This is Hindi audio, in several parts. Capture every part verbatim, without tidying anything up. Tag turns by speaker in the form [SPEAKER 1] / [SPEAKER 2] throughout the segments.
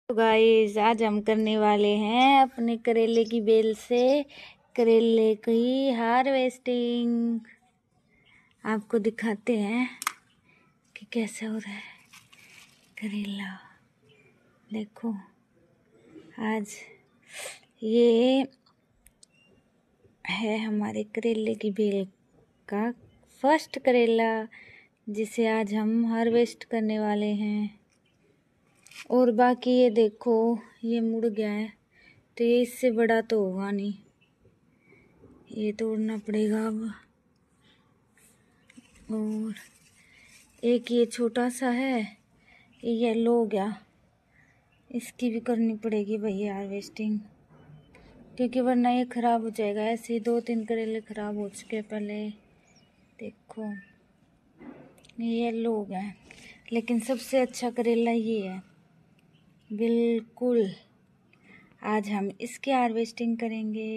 [SPEAKER 1] तो गाइस आज हम करने वाले हैं अपने करेले की बेल से करेले की हार्वेस्टिंग। आपको दिखाते हैं कि कैसा हो रहा है करेला। देखो आज ये है हमारे करेले की बेल का फर्स्ट करेला जिसे आज हम हार्वेस्ट करने वाले हैं। और बाकी ये देखो ये मुड़ गया है तो ये इससे बड़ा तो होगा नहीं, ये तोड़ना पड़ेगा अब। और एक ये छोटा सा है, ये येलो हो गया, इसकी भी करनी पड़ेगी भैया हार्वेस्टिंग, क्योंकि वरना ये ख़राब हो जाएगा। ऐसे ही दो तीन करेले ख़राब हो चुके पहले। देखो ये येलो हो गया है, लेकिन सबसे अच्छा करेला ये है बिल्कुल। आज हम इसकी हार्वेस्टिंग करेंगे।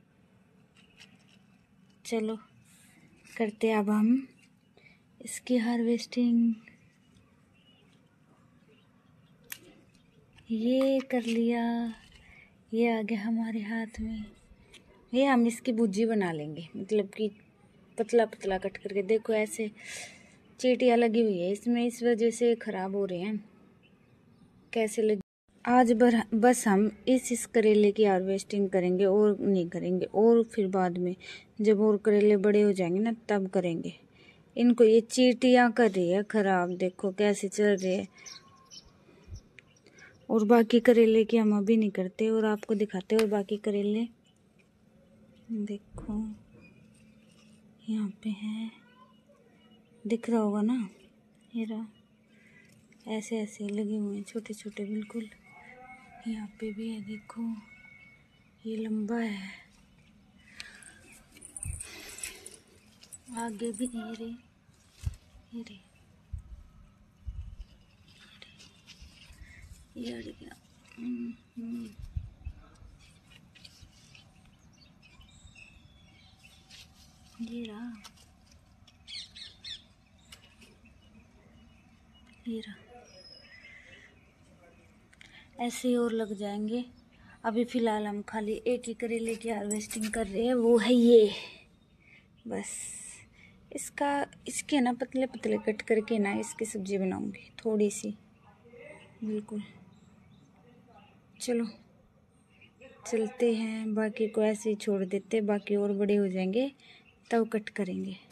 [SPEAKER 1] चलो करते अब हम इसकी हार्वेस्टिंग। ये कर लिया, ये आ गया हमारे हाथ में। ये हम इसकी भुर्जी बना लेंगे, मतलब कि पतला पतला कट करके। देखो ऐसे चींटियाँ लगी हुई है इसमें, इस वजह से ख़राब हो रहे हैं। कैसे लगी आज बर बस हम इस इस करेले की हार्वेस्टिंग करेंगे और नहीं करेंगे, और फिर बाद में जब और करेले बड़े हो जाएंगे ना तब करेंगे। इनको ये चींटियाँ कर रही है ख़राब, देखो कैसे चल रही है। और बाकी करेले की हम अभी नहीं करते और आपको दिखाते। और बाकी करेले देखो यहाँ पे है, दिख रहा होगा ना, ये रहा, ऐसे ऐसे लगे हुए हैं छोटे छोटे बिल्कुल। यहाँ पे भी है देखो, ये लंबा है, आगे भी ये रे ये रे ये अड़ गया। ये रहा ये रहा, ऐसे ही और लग जाएंगे। अभी फ़िलहाल हम खाली एक ही करेले की हार्वेस्टिंग कर रहे हैं, वो है ये बस। इसका इसके ना पतले पतले कट करके ना इसकी सब्ज़ी बनाऊंगी थोड़ी सी बिल्कुल। चलो चलते हैं, बाकी को ऐसे ही छोड़ देते, बाकी और बड़े हो जाएंगे तब कट करेंगे।